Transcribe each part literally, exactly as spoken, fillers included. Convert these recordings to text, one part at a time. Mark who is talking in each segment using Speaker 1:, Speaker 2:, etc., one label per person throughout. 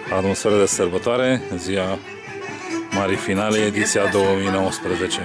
Speaker 1: Atmosferă de sărbătoare, ziua Marii Finale, ediția două mii nouăsprezece.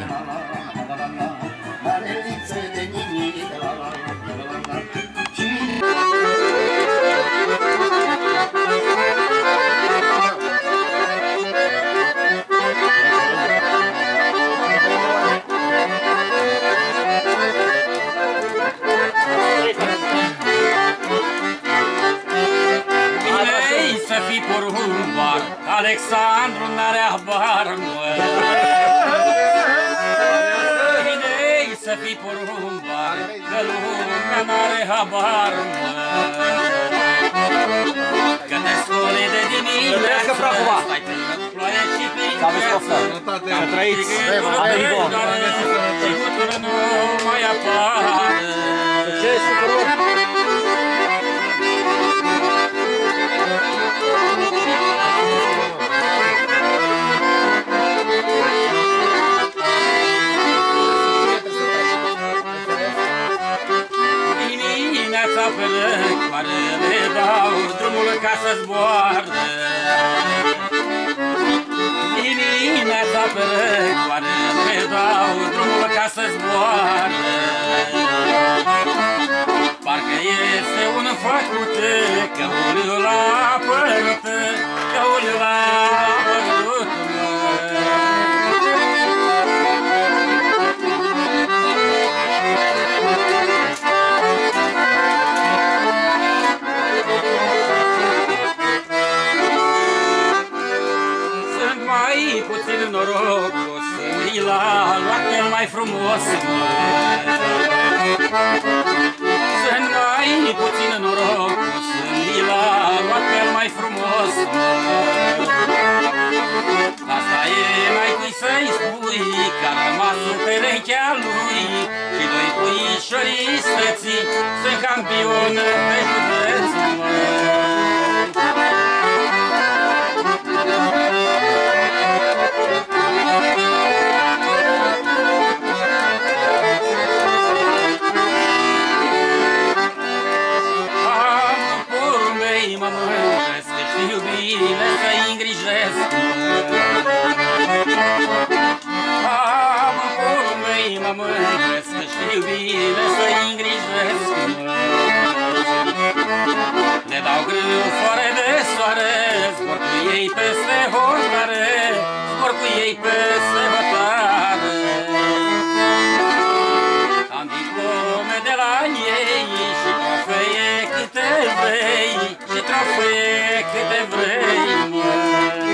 Speaker 2: Alexandru n-are abar, măi. Bine-i să fii porumbar, că lumea n-are abar, măi. Că te scoli de dimineață, stai pe ploaie și pe viață. Că trăiți, amigo. Și cutură nu mai apare. Ce e supărut? Pe răcoare le dau drumul ca să zboară. Dimineața pe răcoare le dau drumul ca să zboară. Parcă este un făcut, căuliul la apărut, căuliul la apărut. Puțin norocos, i l-a luat cel mai frumos. Sunt mai puțin norocos, i l-a luat cel mai frumos. Asta e mai tâi să-i spui, că a rămas perechea lui și doi puișori stății sunt campioni pe județ. Mă mândresc, știu bine să-i îngrijesc. Am porul mei, mă mândresc, știu bine să-i îngrijesc. Le dau grâu fără de soare, zbor cu ei peste hotare, zbor cu ei peste hotare. Am diplome de la ei și trofee câte vrei, și trofee câte vrei, măi.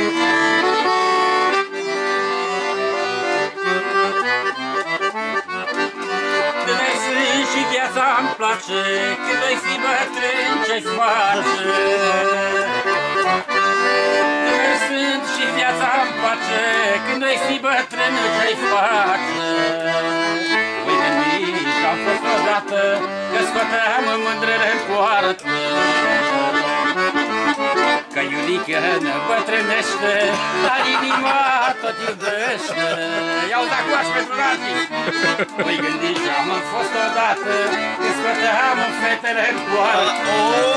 Speaker 2: Când și viața-mi place, când ai fi bătrân ce-i face. Când și viața-mi place, când ai fi bătrân ce-i face. Voi gândi că-am fost odată, că scoteam mândrele în poartă. Că Iulică ne bătrânește, dar inima tot iubește. Iau dacoaș pentru Radi. Voi gândi că-am fost odată, că scoteam fetele în poartă.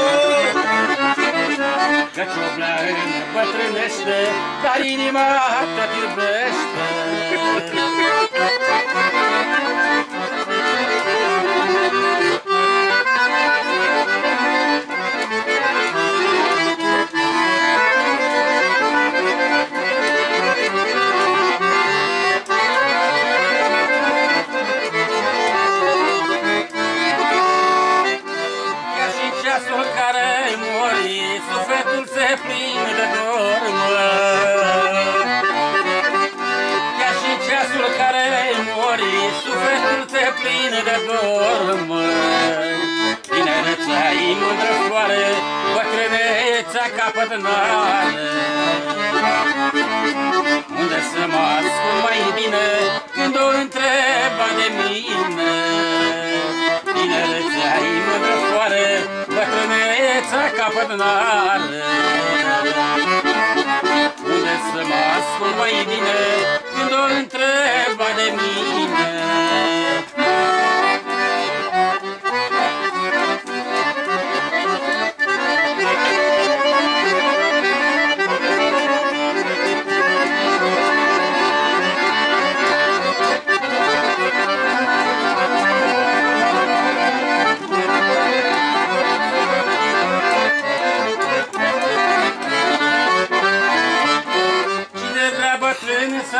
Speaker 2: Că Cioblea ne bătrânește, dar inima tot iubește. Ceasul care mori, sufletul se plin de dor, chiar și ceasul care mori, sufletul se plin de dor, tinerețea-i mândră floare, bătrânețea capăt n-are. Unde să mă ascund mai bine când o întreba de mine? Tinerețea-i mândră floare, bătrânețea capăt n-are. Unde să mă ascund mai bine când o întreba de mine?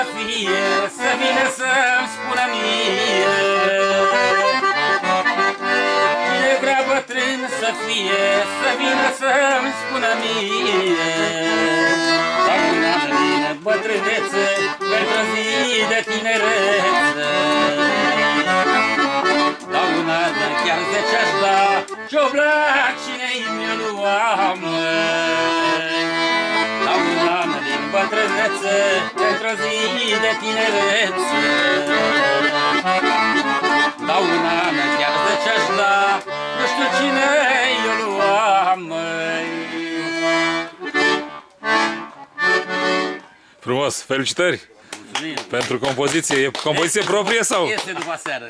Speaker 2: fie, să vină să-mi spună mie. Cine vrea bătrân să fie, să vină să-mi spună mie. Dar un an din bătrânețe, pentru zi de tinerețe. Dar un an chiar zece-aș da, și-o blac cine-i mi-o lua, măi. Dar un an din bătrânețe, pentru zi de tinerețe. Dar un an chiar zece-aș da, nu știu cine-i o lua, măi.
Speaker 1: Frumos, felicitări!
Speaker 2: Mulțumim.
Speaker 1: Pentru compoziție. E compoziție proprie sau?
Speaker 2: Este după seară.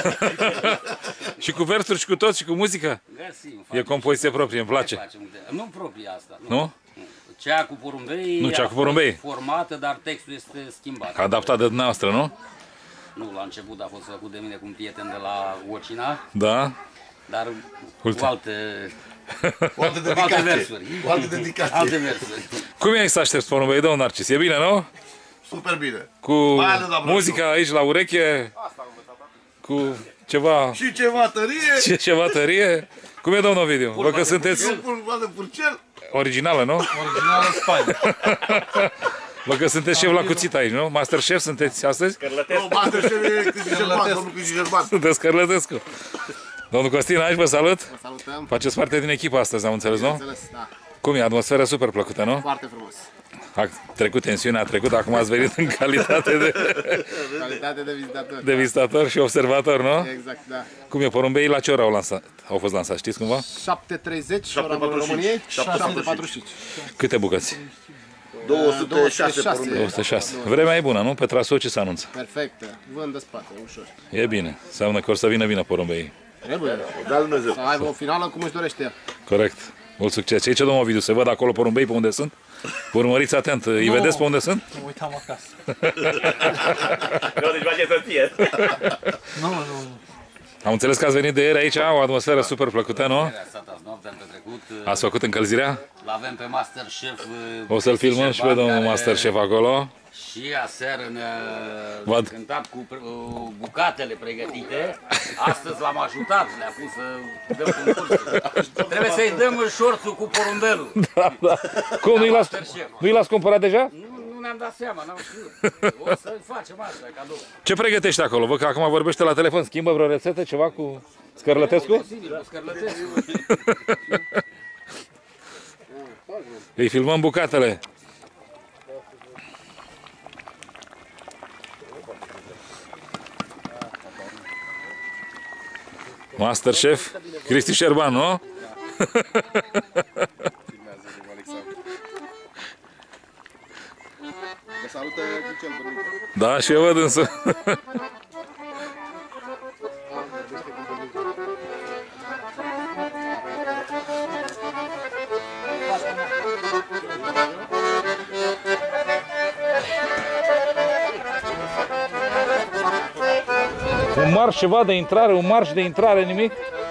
Speaker 1: Și cu versuri și cu tot și cu muzică?
Speaker 2: Găsim.
Speaker 1: E compoziție proprie, îmi place.
Speaker 2: Nu proprie asta.
Speaker 1: Nu?
Speaker 2: Cea cu porumbei.
Speaker 1: Nu, cea cu porumbei.
Speaker 2: Formată, dar textul este schimbat.
Speaker 1: Adaptat de dumneavoastră, nu?
Speaker 2: Nu, la început a fost făcut de mine cu un prieten de la Ocina,
Speaker 1: Da?
Speaker 2: dar
Speaker 1: Uite.
Speaker 2: cu alte,
Speaker 3: O altă
Speaker 2: cu alte
Speaker 3: dedicație.
Speaker 2: versuri.
Speaker 3: O altă dedicație.
Speaker 2: Alte versuri.
Speaker 1: Cum e să aștepți porumbei, domnul Narcis? E bine, nu?
Speaker 3: Super bine.
Speaker 1: Cu
Speaker 3: Mai ales la
Speaker 1: muzica aici la ureche, cu ceva,
Speaker 3: Și ceva tărie.
Speaker 1: ce, ceva tărie. Cum e, domnul Ovidiu? Vă că sunteți
Speaker 3: Eu pun de purcel.
Speaker 1: originală, nu?
Speaker 4: Originală Spania.
Speaker 1: Vă că sunteți șef la cuțit aici, nu? Master chef sunteți astăzi?
Speaker 3: O bată și Cristi Gerban, domnul Cristi Gerban.
Speaker 1: Sunteți Cărlătescu. Domnul Costin, aici vă salut.
Speaker 5: Vă salutăm.
Speaker 1: Faceți parte din echipă astăzi, am înțeles, nu?
Speaker 5: Înțeles, da.
Speaker 1: Cum e? Atmosfera super plăcută, nu?
Speaker 5: Foarte frumos.
Speaker 1: A trecut tensiunea, a trecut, acum ați venit în calitate de,
Speaker 5: Calitate de vizitator.
Speaker 1: de vizitator și observator, nu?
Speaker 5: Exact, da.
Speaker 1: Cum e? Porumbeii la ce oră au, lansat, au fost lansați, știți cumva?
Speaker 5: șapte treizeci, ora
Speaker 3: patruzeci și cinci.
Speaker 5: României.
Speaker 3: șapte
Speaker 5: șapte patruzeci și cinci.
Speaker 1: Câte bucăți?
Speaker 3: două sute șase porumbei.
Speaker 1: două sute șase. Vremea e bună, nu? Pe trasou ce se anunță?
Speaker 5: Perfect. Vânt de spate, ușor.
Speaker 1: E bine. Înseamnă că o să vină bine porumbeii.
Speaker 5: Trebuie.
Speaker 3: Da, Dumnezeu.
Speaker 5: Să aibă o finală cum își dorește el.
Speaker 1: Corect. Mult succes. Ce zice domnul Ovidiu? Se văd acolo porumbei pe unde sunt? Urmăriți atent. Îi vedeți pe unde sunt?
Speaker 4: Mă uitam acasă.
Speaker 6: Nu, deci face să fie.
Speaker 4: Nu, nu, nu.
Speaker 1: Am înțeles că ați venit de ieri aici, o atmosferă super plăcută, nu?
Speaker 2: A stat azi noapte, am petrecut.
Speaker 1: Ați făcut încălzirea?
Speaker 2: L-avem pe Masterchef.
Speaker 1: O să-l filmăm și pe domnul Masterchef acolo.
Speaker 2: Și aseară ne-a
Speaker 1: Văd.
Speaker 2: cântat cu uh, bucatele pregătite. Astăzi l-am ajutat, le-a pus să dăm concursul. Trebuie să-i dăm șorțul cu porumbelul.
Speaker 1: Da, da. Cum, nu-i las,
Speaker 2: Masterchef.
Speaker 1: nu-i las cumpărat deja?
Speaker 2: Nu, nu ne-am dat seama, n-am știut. O să facem asta, cadou.
Speaker 1: Ce pregătești acolo? Văd că acum vorbește la telefon. Schimbă vreo rețetă, ceva cu Scărlătescu?
Speaker 2: Posibil, cu Scărlătescu.
Speaker 1: Îi filmăm bucatele. Masterchef Cristi Șerban, nu?
Speaker 5: Vă salută cu cel bun.
Speaker 1: Da, și eu văd însă. Un marș ceva de intrare, un marș de intrare, nimic?